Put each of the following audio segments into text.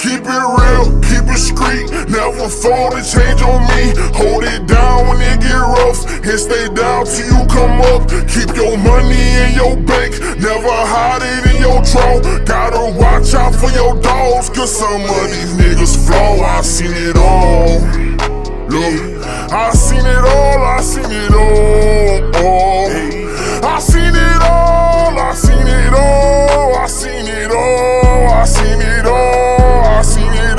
keep it real, keep it street. Never fold and change on me. Hold it down when it get rough, and stay down till you come up. Keep your money in your bank, never hide it in your drawer. Gotta watch out for your dogs, cause some of these niggas flow. I seen it all. Look, I seen it all, I seen it all. I seen it all, I seen it all, I seen it all, I seen it all, I seen it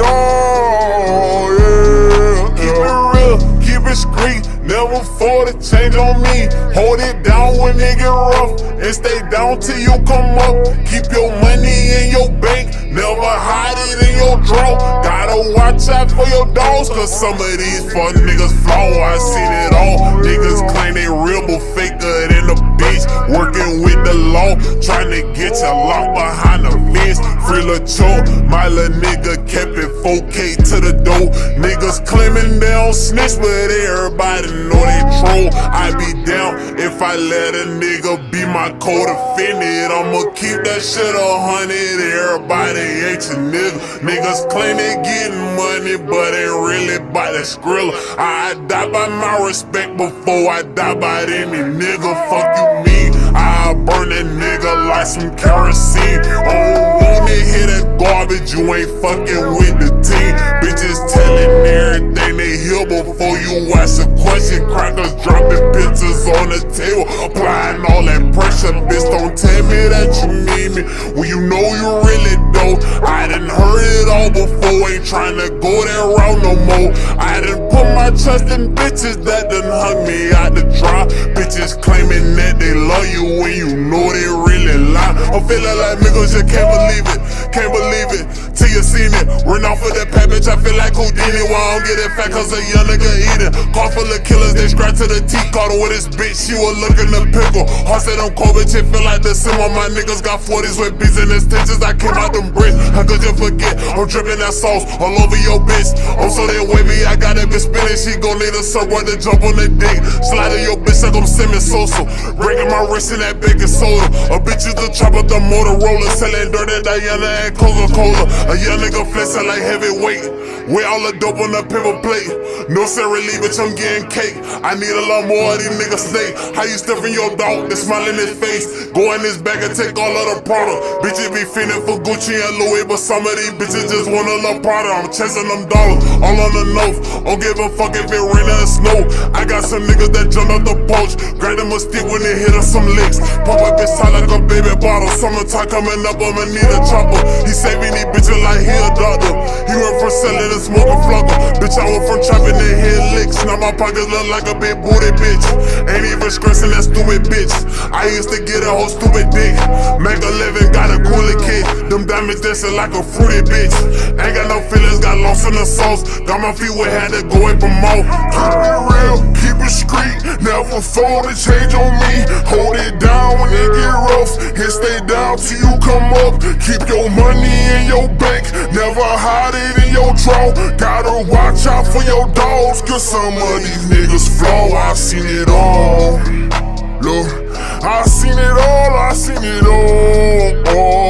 all, yeah. Keep it real, keep it street, never for the change on me. Hold it down when it get rough, and stay down till you come up. Keep your money in your bank, never hide it in your drawer. Gotta watch out for your dogs, cause some of these fuck niggas flow. I seen it all. Niggas claim they real but faker than the bitch. Working with the law, trying to get you locked behind the fence. Free Lil Cho, my little nigga kept it 4K to the door. Niggas claiming they don't snitch, but everybody know they troll. I be down if I let a nigga be my co-defendant. I'ma keep that shit 100. Everybody ain't your nigga. Niggas claim they getting money, but they really by the skrilla. I die by my respect before I die by any nigga. Fuck you mean? I burn that nigga like some kerosene. I don't wanna hear that garbage, you ain't fucking with the team. Bitches telling everything they hear before you watch the question. Crackers dropping pictures on the table, applying all that pressure. Bitch, don't tell me that you need me when you know you really don't. I done heard it all before, ain't trying to go that route no more. I done put my trust in bitches that done hung me out the dry. Bitches claiming that they love you when you know they really lie. I'm feeling like niggas, you can't believe it, can't believe it till you seen it. Run off of that pat, bitch, I feel like Houdini. Why I don't get it fat, cause a young nigga eating. Car full of killers, they strapped to the teeth. Caught her with his bitch, she was looking to pickle. Heart said I'm cold, bitch, it feel like the sim. All my niggas got 40s with beats in his stitches. I came out them bricks, how could you forget? I'm dripping that sauce all over your bitch. I'm so damn wavy, I got that bitch spinning. She gon' need a surfboard to jump on the dick. Sliding your bitch like I'm Simmons Sosa. Breaking my wrist in that baking soda. A bitch used to chop up the Motorola, selling dirty Diana and Coca-Cola. A young nigga flexing like heavyweight, with all the dope on the paper plate. No Sara Lee, bitch, I'm getting cake. I need a lot more of these niggas snake. How you stuffing your dog, they smile in his face. Go in his bag and take all of the product. Bitches be feeling for Gucci and Louis, but some of these bitches just wanna love Prada. I'm chasing them dollars, all on the nose. Don't give a fuck if it rain or snow. I got some niggas that jump out the porch, grab them a stick when they hit us some licks. Pop up bitch tight like a baby bottle. Summertime coming up, I'ma need a chopper. He saving these bitches like he a doctor. He went from selling to smoking flugger. Bitch, I went from trapping to hit licks. Now my pockets look like a big booty bitch. Ain't even stressing that stupid bitch. I used to get a whole stupid dick. Mac 11 got a cooler kid. Them diamonds dancing like a fruity bitch. Ain't got no feelings, got lost in the sauce. Got my feet wet, had to go away from more. Keep it real, keep it street. Never fold and change on me. Hold it down when it get rough, and stay down till you come up. Keep your money in your bank, never hide it in your drawer. Gotta watch out for your dogs, cause some of these niggas flow. I seen it all. Look, I seen it all, I seen it all.